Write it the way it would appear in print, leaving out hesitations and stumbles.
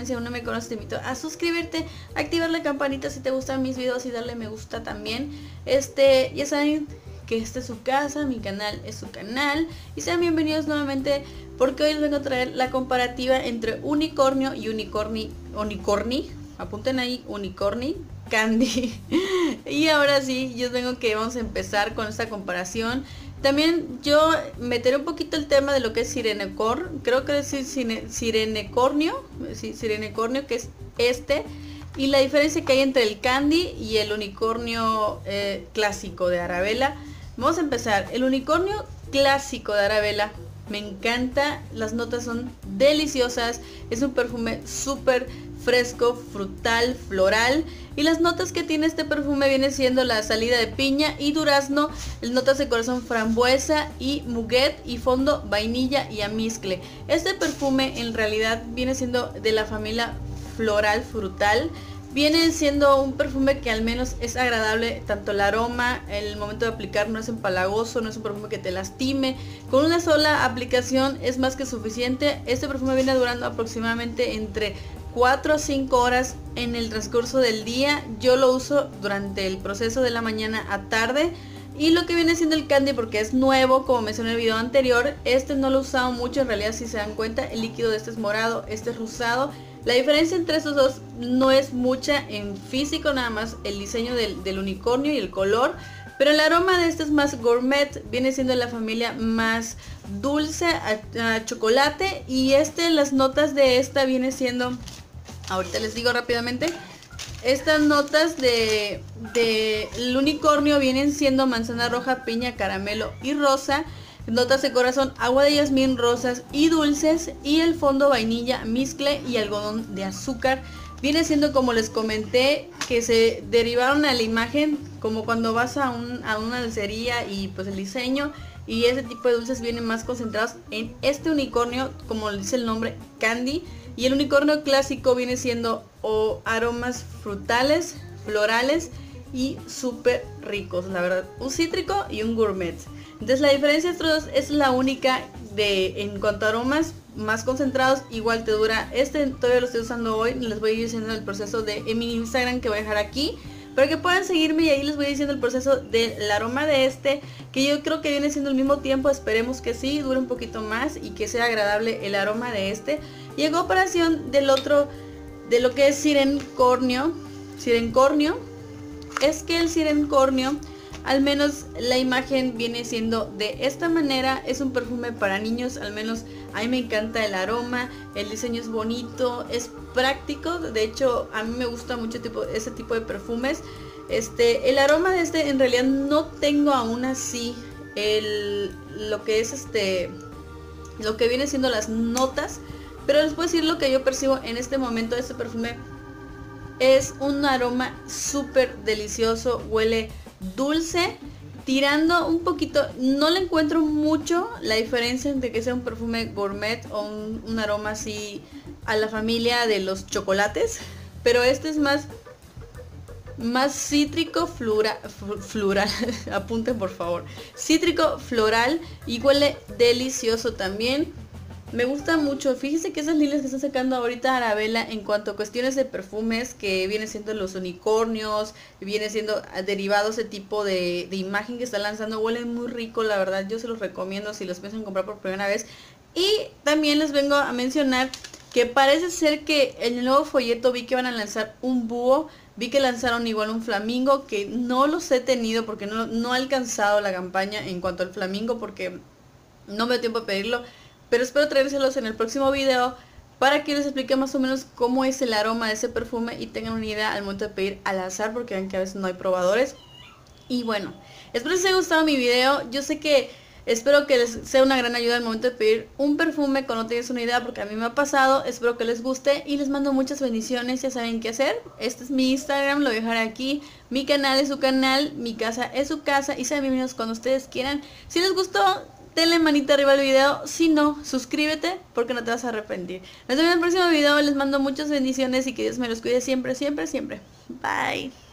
suscriban. Si aún no me conoces, te invito a suscribirte, activar la campanita si te gustan mis videos y darle me gusta también. Ya saben que esta es su casa, mi canal es su canal. Y sean bienvenidos nuevamente porque hoy les vengo a traer la comparativa entre unicornio y unicorni. Apunten ahí, unicorni candy. Y ahora sí, yo tengo que vamos a empezar con esta comparación. También yo meteré un poquito el tema de lo que es creo que es sirenecornio, que es y la diferencia que hay entre el candy y el unicornio clásico de Arabella. Vamos a empezar. El unicornio clásico de Arabella me encanta, las notas son deliciosas, es un perfume súper fresco, frutal, floral, y las notas que tiene este perfume viene siendo la salida de piña y durazno, notas de corazón frambuesa y muguet, y fondo vainilla y amizcle. Este perfume en realidad viene siendo de la familia floral frutal. Viene siendo un perfume que al menos es agradable, tanto el aroma, el momento de aplicar no es empalagoso, no es un perfume que te lastime. Con una sola aplicación es más que suficiente. Este perfume viene durando aproximadamente entre 4 a 5 horas en el transcurso del día. Yo lo uso durante el proceso de la mañana a tarde. Y lo que viene siendo el candy, porque es nuevo, como mencioné en el video anterior, no lo he usado mucho. En realidad, si se dan cuenta, el líquido de este es morado, este es rosado. La diferencia entre estos dos no es mucha en físico, nada más el diseño del unicornio y el color. Pero el aroma de este es más gourmet, viene siendo de la familia más dulce a chocolate. Y las notas de esta viene siendo, ahorita les digo rápidamente, estas notas del unicornio vienen siendo manzana roja, piña, caramelo y rosa. Notas de corazón, agua de jazmín, rosas y dulces. Y el fondo vainilla, mezcle y algodón de azúcar. Viene siendo, como les comenté, que se derivaron a la imagen, como cuando vas a una dulcería y pues el diseño. Y ese tipo de dulces vienen más concentrados en este unicornio, como dice el nombre, candy. Y el unicornio clásico viene siendo aromas frutales, florales y súper ricos, la verdad. Un cítrico y un gourmet. Entonces la diferencia entre estos dos es la única en cuanto a aromas más concentrados. Igual te dura, todavía lo estoy usando hoy. Les voy a ir diciendo el proceso en mi Instagram, que voy a dejar aquí, para que puedan seguirme, y ahí les voy diciendo el proceso del aroma de que yo creo que viene siendo al mismo tiempo. Esperemos que sí, dure un poquito más y que sea agradable el aroma de y en comparación del otro, de lo que es sirencornio, es que el sirencornio, al menos la imagen viene siendo de esta manera. Es un perfume para niños, al menos a mí me encanta el aroma, el diseño es bonito, es práctico. De hecho, a mí me gusta mucho ese tipo de perfumes. El aroma de en realidad no tengo aún así lo que es lo que viene siendo las notas, pero les puedo decir lo que yo percibo en este momento de este perfume. Es un aroma súper delicioso, huele dulce, tirando un poquito, no le encuentro mucho la diferencia entre que sea un perfume gourmet o un aroma así a la familia de los chocolates, pero es más cítrico floral, apunten por favor, cítrico floral, y huele delicioso también. Me gusta mucho. Fíjense que esas líneas que están sacando ahorita Arabella en cuanto a cuestiones de perfumes, que viene siendo los unicornios, viene siendo derivados de tipo de imagen que están lanzando, huelen muy rico, la verdad. Yo se los recomiendo si los piensan comprar por primera vez. Y también les vengo a mencionar que parece ser que en el nuevo folleto vi que van a lanzar un búho. Vi que lanzaron igual un flamingo, que no los he tenido porque no he alcanzado la campaña en cuanto al flamingo, porque no me dio tiempo a pedirlo. Pero espero traérselos en el próximo video para que les explique más o menos cómo es el aroma de ese perfume y tengan una idea al momento de pedir al azar, porque ven que a veces no hay probadores. Y bueno, espero que les haya gustado mi video. Yo sé que espero que les sea una gran ayuda al momento de pedir un perfume cuando tienes una idea, porque a mí me ha pasado. Espero que les guste y les mando muchas bendiciones. Ya saben qué hacer. Este es mi Instagram, lo voy a dejar aquí. Mi canal es su canal, mi casa es su casa, y sean bienvenidos cuando ustedes quieran. Si les gustó, denle manita arriba al video. Si no, suscríbete porque no te vas a arrepentir. Nos vemos en el próximo video. Les mando muchas bendiciones y que Dios me los cuide siempre, siempre, siempre. Bye.